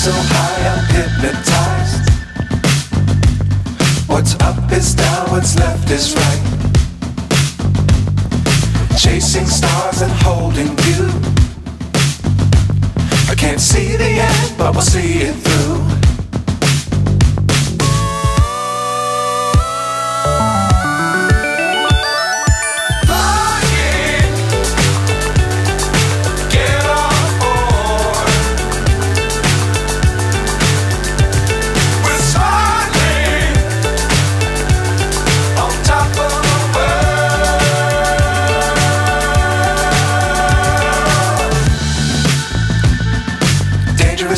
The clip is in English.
so high I'm hypnotized. What's up is down, what's left is right. Chasing stars and holding you. I can't see the end, but we'll see it through.